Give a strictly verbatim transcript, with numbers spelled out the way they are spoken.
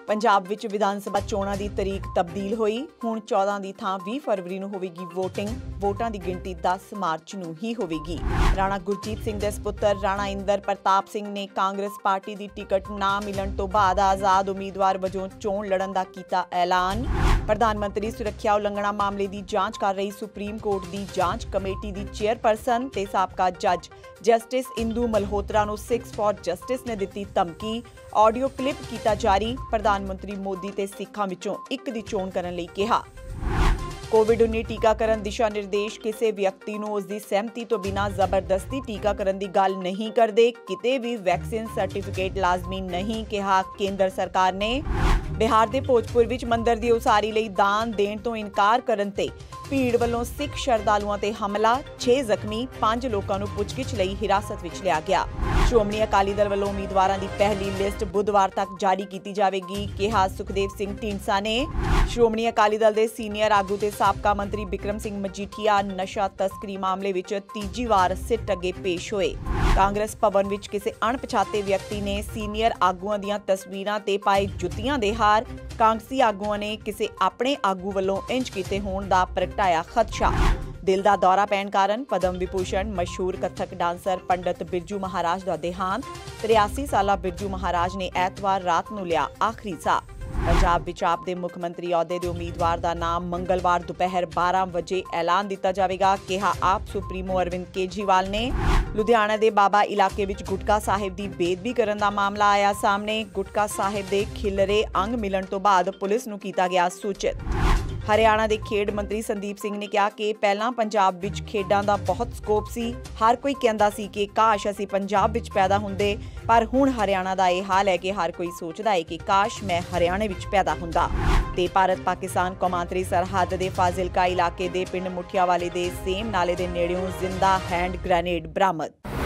ਪੰਜਾਬ ਵਿੱਚ ਵਿਧਾਨ ਸਭਾ ਚੋਣਾਂ ਦੀ ਤਰੀਕ ਤਬਦੀਲ ਹੋਈ। ਹੁਣ ਚੌਦਾਂ ਦੀ ਥਾਂ ਵੀਹ ਫਰਵਰੀ ਨੂੰ ਹੋਵੇਗੀ ਵੋਟਿੰਗ। ਵੋਟਾਂ ਦੀ ਗਿਣਤੀ ਦਸ ਮਾਰਚ ਨੂੰ ਹੀ ਹੋਵੇਗੀ। ਰਾਣਾ ਗੁਰਜੀਤ ਸਿੰਘ ਦੇ ਸਪੁੱਤਰ ਰਾਣਾ ਇੰਦਰ ਪ੍ਰਤਾਪ ਸਿੰਘ ਨੇ ਕਾਂਗਰਸ ਪਾਰਟੀ ਦੀ ਟਿਕਟ ਨਾ ਮਿਲਣ ਤੋਂ ਬਾਅਦ ਆਜ਼ਾਦ ਉਮੀਦਵਾਰ ਵਜੋਂ ਚੋਣ ਲੜਨ ਦਾ ਕੀਤਾ ਐਲਾਨ। ਪ੍ਰਧਾਨ ਮੰਤਰੀ ਸੁਰੱਖਿਆ ਉਲੰਘਣਾ ਮਾਮਲੇ ਦੀ ਜਾਂਚ ਕਰ ਰਹੀ ਸੁਪਰੀਮ ਕੋਰਟ ਦੀ ਜਾਂਚ ਕਮੇਟੀ ਦੀ ਚੇਅਰਪਰਸਨ ਤੇ ਸਾਬਕਾ ਜੱਜ ਜਸਟਿਸ ਇੰਦੂ ਮਲਹੋਤਰਾ ਨੂੰ ਸਿਕਸ ਫਾਰ ਜਸਟਿਸ ਨੇ ਦਿੱਤੀ ਧਮਕੀ। ਆਡੀਓ ਕਲਿੱਪ ਕੀਤਾ ਜਾਰੀ। ਪ੍ਰਧਾਨ ਮੰਤਰੀ ਮੋਦੀ ਤੇ ਸਿੱਖਾਂ ਵਿੱਚੋਂ ਇੱਕ ਦੀ ਚੋਣ ਕਰਨ ਲਈ ਕਿਹਾ। ਕੋਵਿਡ ਉੱਨੀ ਟੀਕਾਕਰਨ ਦਿਸ਼ਾ ਨਿਰਦੇਸ਼ ਕਿਸੇ ਵਿਅਕਤੀ ਨੂੰ ਉਸ ਦੀ ਸਹਿਮਤੀ ਤੋਂ ਬਿਨਾਂ ਜ਼ਬਰਦਸਤੀ ਟੀਕਾਕਰਨ ਦੀ ਗੱਲ ਨਹੀਂ ਕਰਦੇ। ਕਿਤੇ ਵੀ ਵੈਕਸੀਨ ਸਰਟੀਫਿਕੇਟ ਲਾਜ਼ਮੀ ਨਹੀਂ, ਕਿਹਾ ਕੇਂਦਰ ਸਰਕਾਰ ਨੇ। ਬਿਹਾਰ ਦੇ ਭੋਜਪੁਰ ਵਿੱਚ ਮੰਦਰ ਦੀ ਉਸਾਰੀ ਲਈ ਦਾਨ ਦੇਣ ਤੋਂ ਇਨਕਾਰ ਕਰਨ ਤੇ ਭੀੜ ਵੱਲੋਂ ਸਿੱਖ ਸ਼ਰਧਾਲੂਆਂ ਤੇ ਹਮਲਾ। ਛੇ ਜ਼ਖਮੀ, ਪੰਜ ਲੋਕਾਂ ਨੂੰ ਪੁੱਛਗਿੱਛ ਲਈ ਹਿਰਾਸਤ ਵਿੱਚ ਲਿਆ ਗਿਆ। ਸ਼੍ਰੋਮਣੀ ਅਕਾਲੀ ਦਲ ਵੱਲੋਂ ਉਮੀਦਵਾਰਾਂ ਦੀ ਪਹਿਲੀ ਲਿਸਟ ਬੁੱਧਵਾਰ ਤੱਕ ਜਾਰੀ ਕੀਤੀ ਜਾਵੇਗੀ, ਕਿਹਾ ਸੁਖਦੇਵ ਸਿੰਘ ਢੀਂਡਸਾ ਨੇ। ਸ਼੍ਰੋਮਣੀ ਅਕਾਲੀ ਦਲ ਦੇ ਸੀਨੀਅਰ ਆਗੂ ਤੇ ਸਾਬਕਾ ਮੰਤਰੀ ਬਿਕਰਮ ਸਿੰਘ ਮਜੀਠੀਆ ਨਸ਼ਾ ਤਸਕਰੀ ਮਾਮਲੇ ਵਿੱਚ ਤੀਜੀ ਵਾਰ ਸਿੱਟ ਅੱਗੇ ਪੇਸ਼ ਹੋਏ। ਕਾਂਗਰਸ ਭਵਨ ਵਿੱਚ ਕਿਸੇ ਅਣਪਛਾਤੇ ਵਿਅਕਤੀ ਨੇ ਸੀਨੀਅਰ ਆਗੂਆਂ ਦੀਆਂ ਤਸਵੀਰਾਂ ਤੇ ਪਾਏ ਜੁੱਤੀਆਂ ਦੇ ਹਾਰ। ਕਾਂਗਰਸੀ ਆਗੂਆਂ ਨੇ ਕਿਸੇ ਆਪਣੇ ਆਗੂ ਵੱਲੋਂ ਇੰਜ ਕੀਤੇ ਹੋਣ ਦਾ ਪ੍ਰਗਟਾਇਆ ਖਦਸ਼ਾ। ਦਿਲ ਦਾ ਦੌਰਾ ਪੈਣ ਕਾਰਨ ਪਦਮ ਵਿਭੂਸ਼ਣ ਮਸ਼ਹੂਰ ਕਥਕ ਡਾਂਸਰ ਪੰਡਤ ਬਿਰਜੂ ਮਹਾਰਾਜ ਦਾ ਦੇਹਾਂਤ। ਤਰਿਆਸੀ ਸਾਲਾ ਬਿਰਜੂ ਮਹਾਰਾਜ ਨੇ ਐਤਵਾਰ ਰਾਤ ਨੂੰ ਲਿਆ ਆਖਰੀ ਸਾਹ। ਪੰਜਾਬ ਵਿੱਚ ਆਪ ਦੇ ਮੁੱਖ ਮੰਤਰੀ ਅਹੁਦੇ ਦੇ ਉਮੀਦਵਾਰ ਦਾ ਨਾਮ ਮੰਗਲਵਾਰ ਦੁਪਹਿਰ ਬਾਰਾਂ ਵਜੇ ਐਲਾਨ ਦਿੱਤਾ ਜਾਵੇਗਾ, ਕਿਹਾ ਆਪ ਸੁਪਰੀਮੋ ਅਰਵਿੰਦ ਕੇਜਰੀਵਾਲ ਨੇ। ਲੁਧਿਆਣਾ ਦੇ ਬਾਬਾ ਇਲਾਕੇ ਵਿੱਚ ਗੁਟਕਾ ਸਾਹਿਬ ਦੀ ਬੇਅਦਬੀ ਕਰਨ ਦਾ ਮਾਮਲਾ ਆਇਆ ਸਾਹਮਣੇ। ਗੁਟਕਾ ਸਾਹਿਬ ਦੇ ਖਿਲਰੇ ਅੰਗ ਮਿਲਣ ਤੋਂ ਬਾਅਦ ਪੁਲਿਸ ਨੂੰ ਕੀਤਾ ਗਿਆ ਸੂਚਿਤ। ਹਰਿਆਣਾ ਦੇ ਖੇਡ ਮੰਤਰੀ ਸੰਦੀਪ ਸਿੰਘ ਨੇ ਕਿਹਾ ਕਿ ਪਹਿਲਾਂ ਪੰਜਾਬ ਵਿੱਚ ਖੇਡਾਂ ਦਾ ਬਹੁਤ ਸਕੋਪ ਸੀ। ਹਰ ਕੋਈ ਕਹਿੰਦਾ ਸੀ ਕਿ ਕਾਸ਼ ਅਸੀਂ ਪੰਜਾਬ ਵਿੱਚ ਪੈਦਾ ਹੁੰਦੇ, ਪਰ ਹੁਣ ਹਰਿਆਣਾ ਦਾ ਇਹ ਹਾਲ ਹੈ ਕਿ ਹਰ ਕੋਈ ਸੋਚਦਾ ਹੈ ਕਿ ਕਾਸ਼ ਮੈਂ ਹਰਿਆਣੇ ਵਿੱਚ ਪੈਦਾ ਹੁੰਦਾ। ਤੇ ਭਾਰਤ ਪਾਕਿਸਤਾਨ ਕੌਮਾਂਤਰੀ ਸਰਹੱਦ ਦੇ ਫਾਜ਼ਿਲਕਾ ਇਲਾਕੇ ਦੇ ਪਿੰਡ ਮੁਠਿਆਵਾਲੀ ਦੇ ਸੇਮ ਨਾਲੇ ਦੇ ਨੇੜਿਓਂ ਜ਼ਿੰਦਾ ਹੈਂਡ ਗ੍ਰੈਨੇਡ ਬਰਾਮਦ।